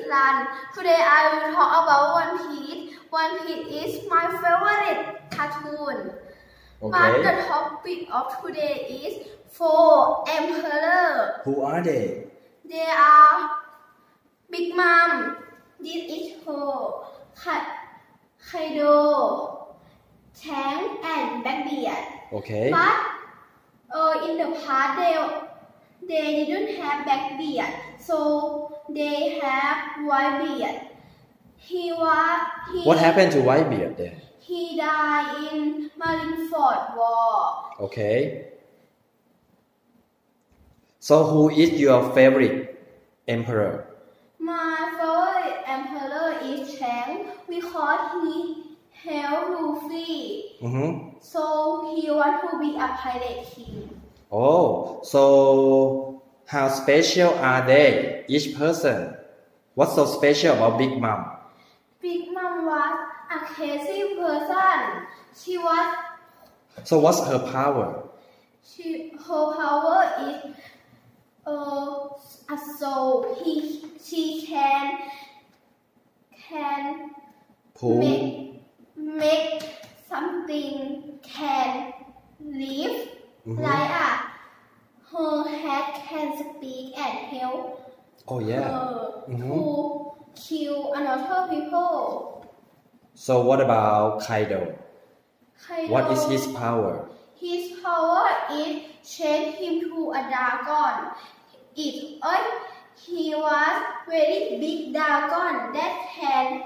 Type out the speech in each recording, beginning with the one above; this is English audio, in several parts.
Run. Today I will talk about One Piece. One Piece is my favorite cartoon. But the topic of today is 4 emperors. Who are they? They are Big Mom, this is Ho, Kaido, Tank, and Blackbeard. Okay. But in the past they didn't have Blackbeard, so they have Whitebeard. What happened to Whitebeard then? He died in Marineford War. Okay. So who is your favorite emperor? My favorite emperor is Chang because he helped Luffy. So he wants to be a pirate king. Oh, so how special are they, each person? What's so special about Big Mom? Big Mom was a crazy person. She was. So what's her power? Her power is a soul. She can Pull. make something can live like her head can speak and help to kill another people. So what about Kaido? Kaido, what is his power? His power is change him to a dragon. He was very big dragon that can.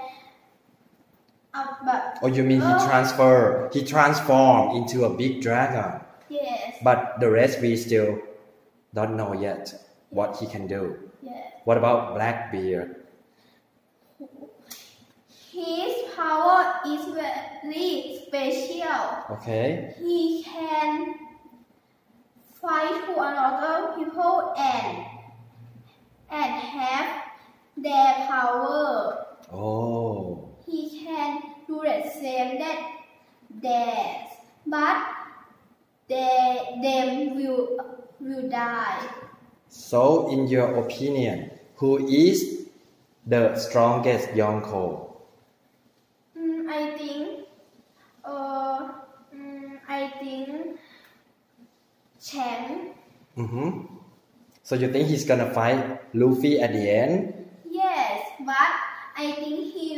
Oh, you mean he transformed into a big dragon? Yes. But the rest we still don't know yet what he can do. Yes. What about Blackbeard? His power is very special. Okay. He can fight to another people and have their power. Oh. He can do the same that theirs, but them will die. So, in your opinion, who is the strongest Yonko? I think Chang. So you think he's gonna fight Luffy at the end? Yes, but I think he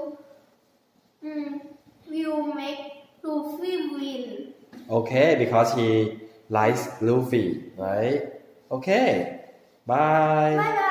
will make Luffy win. Okay, because he likes Luffy, right? Okay. Bye. Bye bye.